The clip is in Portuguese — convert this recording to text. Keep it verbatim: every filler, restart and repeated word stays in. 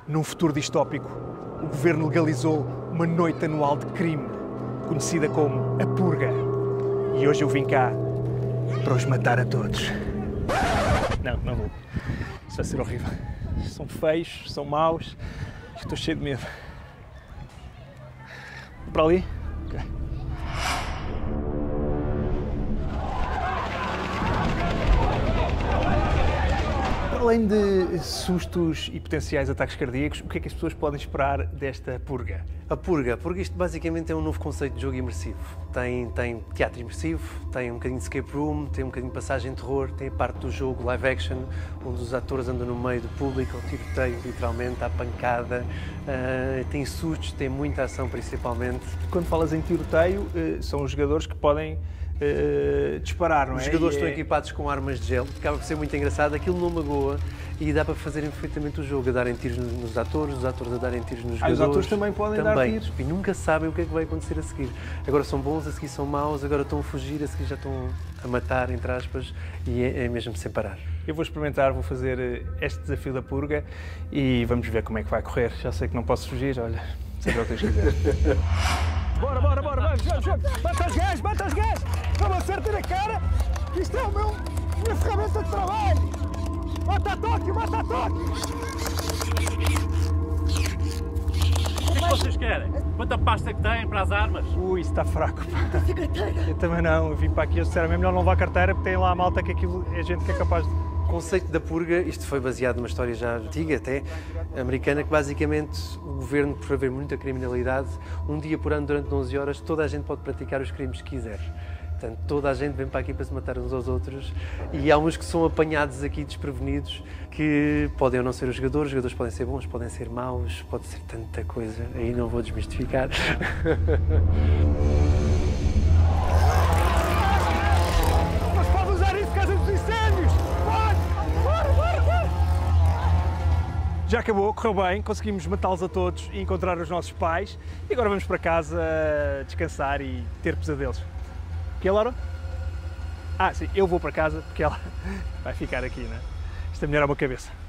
Num futuro distópico, o governo legalizou uma noite anual de crime, conhecida como a Purga. E hoje eu vim cá para os matar a todos. Não, não vou. Isso vai ser horrível. São feios, são maus. Estou cheio de medo. Para ali? Ok. Além de sustos e potenciais ataques cardíacos, o que é que as pessoas podem esperar desta purga? A purga, porque isto basicamente é um novo conceito de jogo imersivo. Tem, tem teatro imersivo, tem um bocadinho de escape room, tem um bocadinho de passagem de terror, tem a parte do jogo live action, onde os atores andam no meio do público, ao tiroteio, literalmente, à pancada, uh, tem sustos, tem muita ação principalmente. Quando falas em tiroteio, uh, são os jogadores que podem Uh, disparar, não é? Os jogadores e estão é... equipados com armas de gelo, acaba por ser muito engraçado, aquilo não magoa e dá para fazerem perfeitamente o jogo, a darem tiros nos, nos atores, os atores a darem tiros nos ah, jogadores. Os atores também podem também. dar tiros. E nunca sabem o que é que vai acontecer a seguir. Agora são bons, a seguir são maus, agora estão a fugir, a seguir já estão a matar, entre aspas, e é, é mesmo sem parar. Eu vou experimentar, vou fazer este desafio da purga e vamos ver como é que vai correr. Já sei que não posso fugir, olha, seja o que Deus quiser. Bora, bora, bora, vamos, vamos, vamos! Bata os gajos, bata os gajos! Não me acertem na cara! Isto é o meu, minha ferramenta de trabalho! Mata a Tóquio, mata a Tóquio! O que é que vocês querem? Quanta pasta que têm para as armas? Ui, isso está fraco. Não tem carteira. Eu também não, eu vim para aqui, eu disseram, é melhor não levar carteira porque tem lá a malta que aquilo é gente que é capaz de... O conceito da purga, isto foi baseado numa história já antiga até, americana, que basicamente o governo, por haver muita criminalidade, um dia por ano, durante onze horas, toda a gente pode praticar os crimes que quiser. Portanto, toda a gente vem para aqui para se matar uns aos outros e há uns que são apanhados aqui desprevenidos, que podem ou não ser os jogadores, os jogadores podem ser bons, podem ser maus, pode ser tanta coisa, aí não vou desmistificar. Já acabou, correu bem, conseguimos matá-los a todos e encontrar os nossos pais. E agora vamos para casa descansar e ter pesadelos. Que é, Laura? Ah, sim, eu vou para casa porque ela vai ficar aqui, né? Esta mulher é uma cabeça.